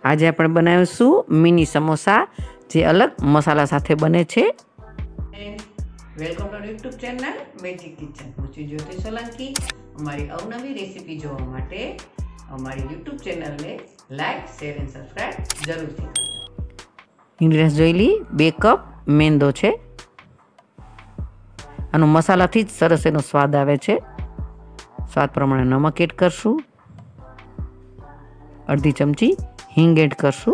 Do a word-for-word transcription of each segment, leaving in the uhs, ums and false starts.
આજે આપણે બનાવીશું મિની સમોસા, જે અલગ મસાલા સાથે બને છે। Welcome to YouTube channel Magic Kitchen. હું છું જ્યોતિ સોલંકી। અમારી અવનવી રેસીપી જોવા માટે અમારી યુટ્યુબ ચેનલને લાઈક, શેર એન્ડ સબસ્ક્રાઇબ જરૂરથી કરજો। ઇન્ગ્રેડિયન્ટ્સ જોઈ લઈએ। બે કપ મેંદો છે। આનો મસાલાથી જ સરસ એનો સ્વાદ આવે છે। સ્વાદ પ્રમાણે નમક એડ કરશું। અડધી ચમચી હિંગ એડ કરશું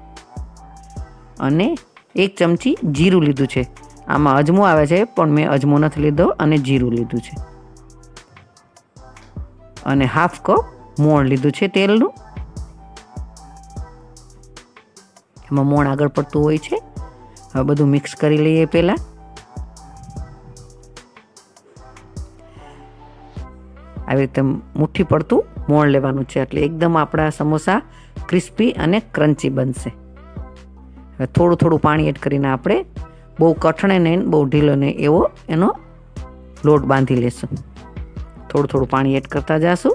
અને એક ચમચી જીરું લીધું છે। આમાં અજમો આવે છે પણ મેં અજમો નથી લીધો અને જીરું લીધું છે અને હાફ કપ મોણ લીધું છે તેલનું। એમાં મોણ આગળ પડતું હોય છે। હવે બધું મિક્સ કરી લઈએ। પહેલા આવી રીતે મુઠ્ઠી પડતું મોણ લેવાનું છે, એટલે એકદમ આપણા સમોસા ક્રિસ્પી અને ક્રન્ચી બનશે। હવે થોડું થોડું પાણી એડ કરીને આપણે બહુ કઠણે નહીં, બહુ ઢીલો નહીં એવો એનો લોટ બાંધી લેશું। થોડું થોડું પાણી એડ કરતા જઈશું।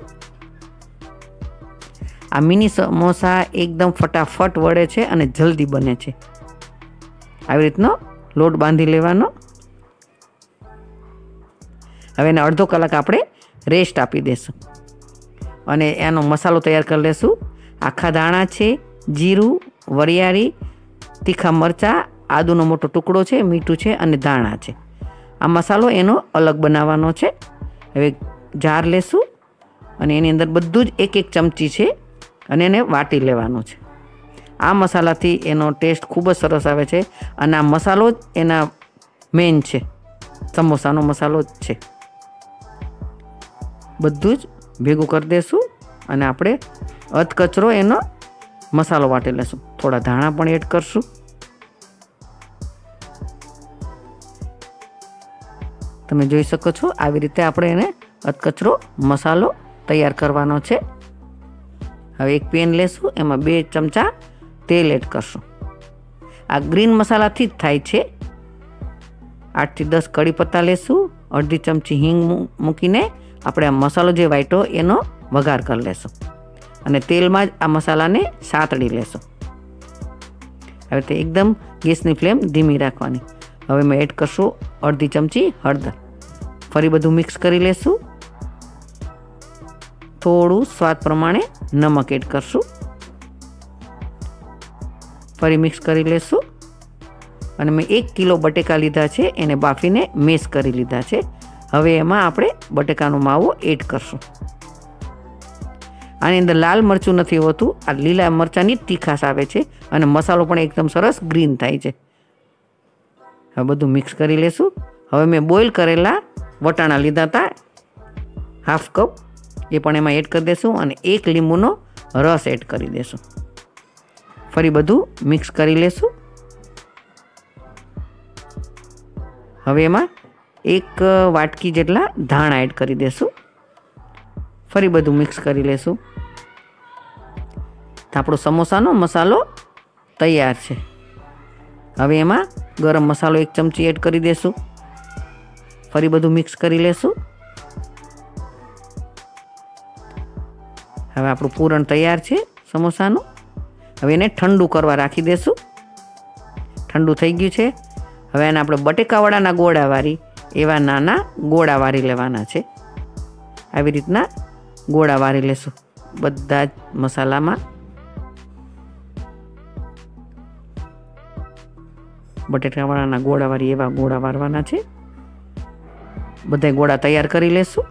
આ મિની સમોસા એકદમ ફટાફટ વળે છે અને જલ્દી બને છે। આવી રીતનો લોટ બાંધી લેવાનો। હવે એને અડધો કલાક આપણે રેસ્ટ આપી દેશું અને એનો મસાલો તૈયાર કરી લેશું। આખા દાણા છે, જીરું, વરિયાળી, તીખા મરચાં, આદુનો મોટો ટુકડો છે, મીઠું છે અને ધાણા છે। આ મસાલો એનો અલગ બનાવવાનો છે। હવે જાર લેશું અને એની અંદર બધું જ એક એક ચમચી છે અને એને વાટી લેવાનું છે। આ મસાલાથી એનો ટેસ્ટ ખૂબ જ સરસ આવે છે અને આ મસાલો જ એના મેઇન છે, સમોસાનો મસાલો જ છે। બધું જ ભેગું કરી દઈશું અને આપણે અધકચરો એનો મસાલો વાટી લેશું। થોડા ધાણા પણ એડ કરશું। તમે જોઈ શકો છો આવી રીતે આપણે એને અધકચરો મસાલો તૈયાર કરવાનો છે। હવે એક પેન લેશું, એમાં બે ચમચા તેલ એડ કરશું। આ ગ્રીન મસાલાથી જ થાય છે। આઠથી દસ કડી પત્તા લેશું। અડધી ચમચી હિંગ મૂકીને આપણે આ મસાલો જે વાટ્યો એનો વઘાર કરી લેશું અને તેલમાં જ આ મસાલાને સાતળી લેશું। હવે તે એકદમ ગેસની ફ્લેમ ધીમી રાખવાની। હવે મેં એડ કરશું અડધી ચમચી હળદર। ફરી બધું મિક્સ કરી લેશું। થોડું સ્વાદ પ્રમાણે નમક એડ કરશું। ફરી મિક્સ કરી લેશું અને મેં એક કિલો બટેકા લીધા છે, એને બાફીને મેશ કરી લીધા છે। હવે એમાં આપણે બટેકાનો માવો એડ કરશું। આની અંદર લાલ મરચું નથી હોતું, આ લીલા મરચાંની તીખાશ આવે છે અને મસાલો પણ એકદમ સરસ ગ્રીન થાય છે। હવે બધું મિક્સ કરી લેશું। હવે મેં બોઇલ કરેલા વટાણા લીધા હતા હાફ કપ, એ પણ એમાં એડ કરી દેશું અને એક લીંબુનો રસ એડ કરી દેશું। ફરી બધું મિક્સ કરી લેશું। હવે એમાં એક વાટકી જેટલા ધાણા એડ કરી દેશું। ફરી બધું મિક્સ કરી લેશું। તો આપણો સમોસાનો મસાલો તૈયાર છે। હવે એમાં ગરમ મસાલો એક ચમચી એડ કરી દેશું। ફરી બધું મિક્સ કરી લેશું। હવે આપણું પૂરણ તૈયાર છે સમોસાનું। હવે એને ઠંડુ કરવા રાખી દેશું। ઠંડુ થઈ ગયું છે। હવે એને આપણે બટેકાવાળાના ગોળા વારી એવા નાના ગોળા વારી લેવાના છે। આવી રીતના ગોળા વારી લેશું બધા જ મસાલામાં। બટેકાવાળાના ગોળા વારી એવા ગોળા વારવાના છે। બધા ગોળા તૈયાર કરી લેશું।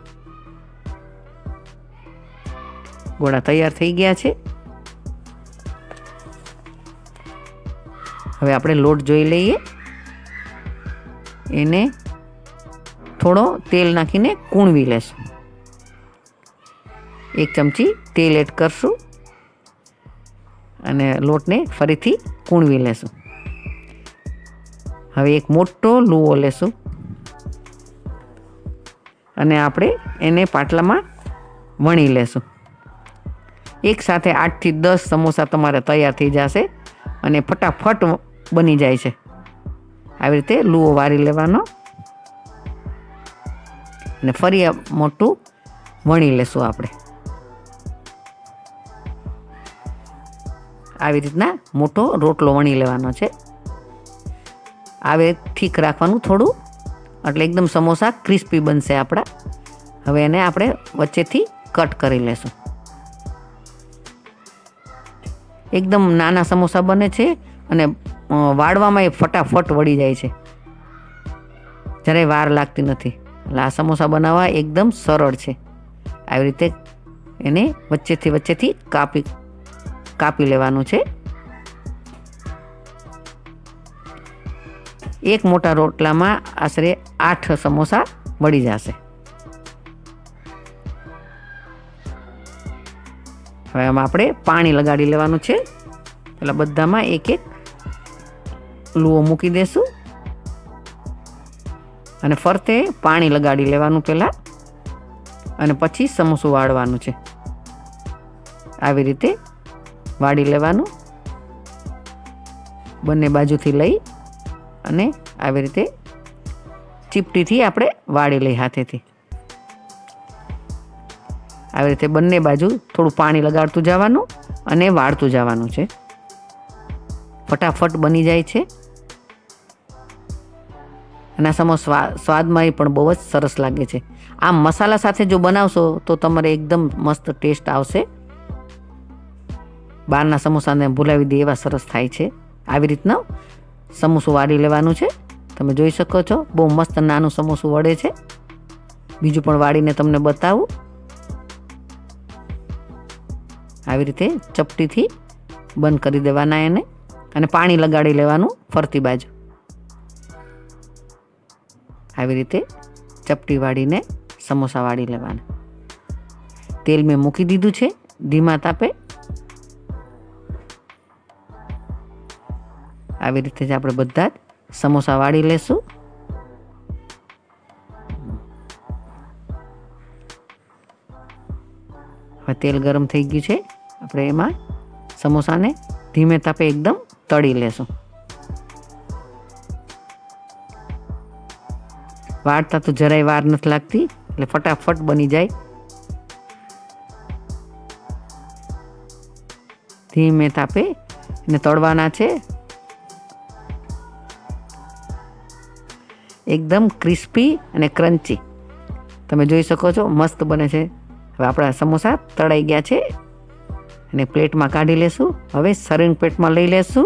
ગોળા તૈયાર થઈ ગયા છે। હવે આપણે લોટ જોઈ લઈએ। એને થોડો તેલ નાખીને કૂણવી લેશું। એક ચમચી તેલ એડ કરશું અને લોટને ફરીથી કૂણવી લેશું। હવે એક મોટો લુવો લેશું અને આપણે એને પાટલામાં વણી લેશું। એક સાથે આઠથી દસ સમોસા તમારે તૈયાર થઈ જશે અને ફટાફટ બની જાય છે। આવી રીતે લુવો વારી લેવાનો અને ફરી મોટું વણી લેશું આપણે। આવી રીતના મોટો રોટલો વણી લેવાનો છે. આવે ઠીક રાખવાનું થોડું, એટલે એકદમ સમોસા ક્રિસ્પી બનશે આપણા. હવે એને આપણે વચ્ચેથી કટ કરી લેશું. એકદમ નાના સમોસા બને છે અને વાળવામાં એ ફટાફટ વળી જાય છે, જરાય વાર લાગતી નથી. એટલે આ સમોસા બનાવવા એકદમ સરળ છે. આવી રીતે એને વચ્ચેથી વચ્ચેથી કાપી કાપી લેવાનું છે. એક મોટા રોટલામાં આશરે આઠ સમોસા વળી જશે. હવે આમાં આપણે પાણી લગાડી લેવાનું છે. પેલા બધામાં એક એક લુઓ મૂકી દેશું અને ફરતે પાણી લગાડી લેવાનું પહેલાં, અને પછી સમોસું વાળવાનું છે. આવી રીતે વાળી લેવાનું, બંને બાજુથી લઈ અને આવી રીતે ચીપટીથી આપણે વાળી લઈ હાથેથી. આવી રીતે બંને બાજુ થોડું પાણી લગાડતું જવાનું અને વાળતું જવાનું છે. ફટાફટ બની જાય છે અને આ સમોસા સ્વાદમાં એ પણ બહુ જ સરસ લાગે છે. આ મસાલા સાથે જો બનાવશો તો તમારે એકદમ મસ્ત ટેસ્ટ આવશે. બહારના સમોસાને ભૂલાવી દે એવા સરસ થાય છે. આવી રીતના સમોસું વાળી લેવાનું છે. તમે જોઈ શકો છો બહુ મસ્ત નાનું સમોસું વળે છે. બીજું પણ વાળીને તમને બતાવું. આવી રીતે ચપટીથી બંધ કરી દેવાના એને, અને પાણી લગાડી લેવાનું ફરતી બાજુ. આવી રીતે ચપટી વાળીને સમોસા વાળી લેવાના. તેલ મેં મૂકી દીધું છે ધીમા તાપે. આવી રીતે જ આપણે બધા જ સમોસા વાળી લેશું. હવે તેલ ગરમ થઈ ગયું છે. આપણે એમાં સમોસાને ધીમે તાપે એકદમ તળી લેશું. વાળતા તો જરાય વાર નથી લાગતી, એટલે ફટાફટ બની જાય. ધીમે તાપે એને તળવાના છે. એકદમ ક્રિસ્પી અને ક્રન્ચી તમે જોઈ શકો છો, મસ્ત બને છે. હવે આપણા સમોસા તળાઈ ગયા છે અને પ્લેટમાં કાઢી લેશું. હવે સર્વિંગ પ્લેટમાં લઈ લેશું.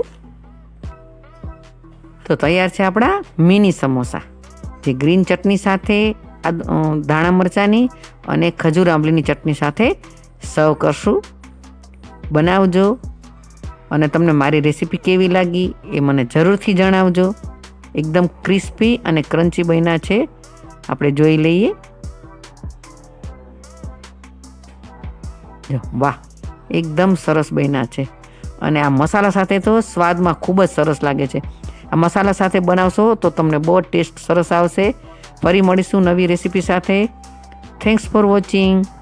તો તૈયાર છે આપણા મિની સમોસા, જે ગ્રીન ચટણી સાથે, ધાણા મરચાંની અને ખજૂર આંબલીની ચટણી સાથે સર્વ કરશું. બનાવજો અને તમને મારી રેસીપી કેવી લાગી એ મને જરૂરથી જણાવજો. એકદમ ક્રિસ્પી અને ક્રન્ચી બન્યા છે. આપણે જોઈ લઈએ. જો વાહ, એકદમ સરસ બન્યા છે. અને આ મસાલા સાથે તો સ્વાદમાં ખૂબ જ સરસ લાગે છે. આ મસાલા સાથે બનાવશો તો તમને બહુ ટેસ્ટ સરસ આવશે. ફરી મળીશું નવી રેસીપી સાથે. Thanks for watching.